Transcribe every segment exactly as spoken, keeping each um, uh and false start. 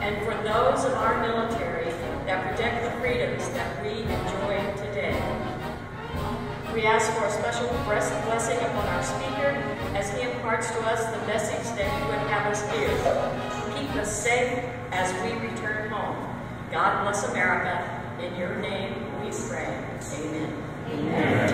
and for those of our military that protect the freedoms that we enjoy today. We ask for a special blessing upon our speaker as he imparts to us the message that he would have us hear. Keep us safe as we return home. God bless America. In your name we pray. Amen. Amen.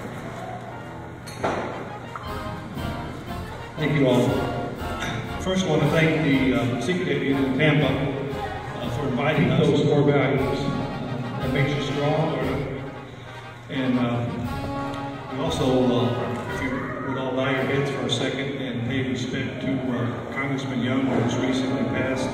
Thank you all. First, I want to thank the uh, Secret Unit in Tampa uh, for inviting us. Those core values uh, that makes you strong. And uh, we also, uh, if you would all bow your heads for a second and pay respect to uh, Congressman Young, who was recently passed.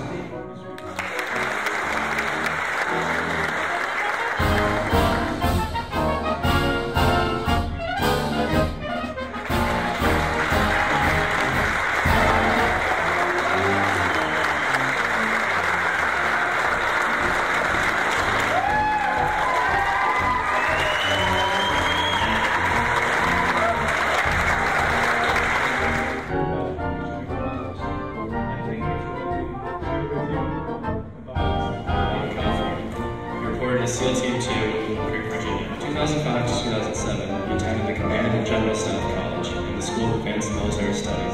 SEAL Team two, Creek, Virginia. two thousand five to two thousand seven, he attended the Command and General Staff College and the School of Advanced Military Studies.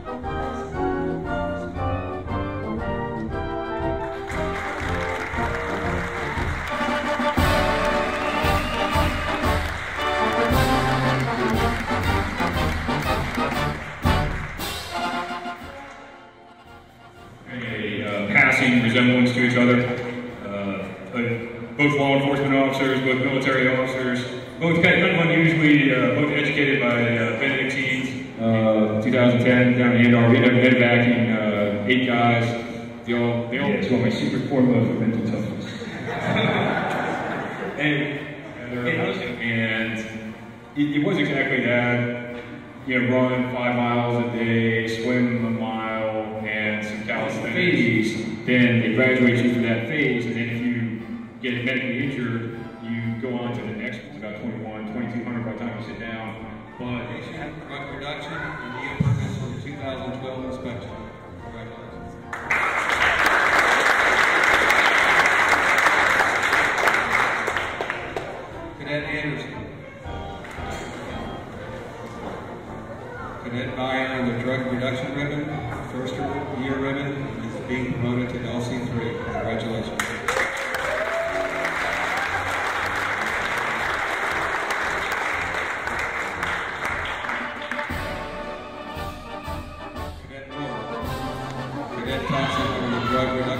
A uh, passing resemblance to each other. Uh, both law enforcement officers, both military officers, both kind of unusually, uh, both educated by uh, Benedictines. Uh, twenty ten, down in Andor, we ended up medevacing uh, eight guys. They all, they all. Yeah, it's my secret formula for mental toughness. and and, and it, it was exactly that. You know, run five miles a day, swim a mile, and some calisthenics. Then they graduate you from that phase, and then if you get medically injured, you go on to the next one. It's about twenty-one, twenty-two hundred by the time you sit down. But drug reduction and e-emergence for the two thousand twelve inspection. Congratulations. Cadet Anderson. Cadet Bayer on the drug reduction ribbon, first year ribbon, is being promoted to L C three. Congratulations. Cadet Thompson on the drug reduction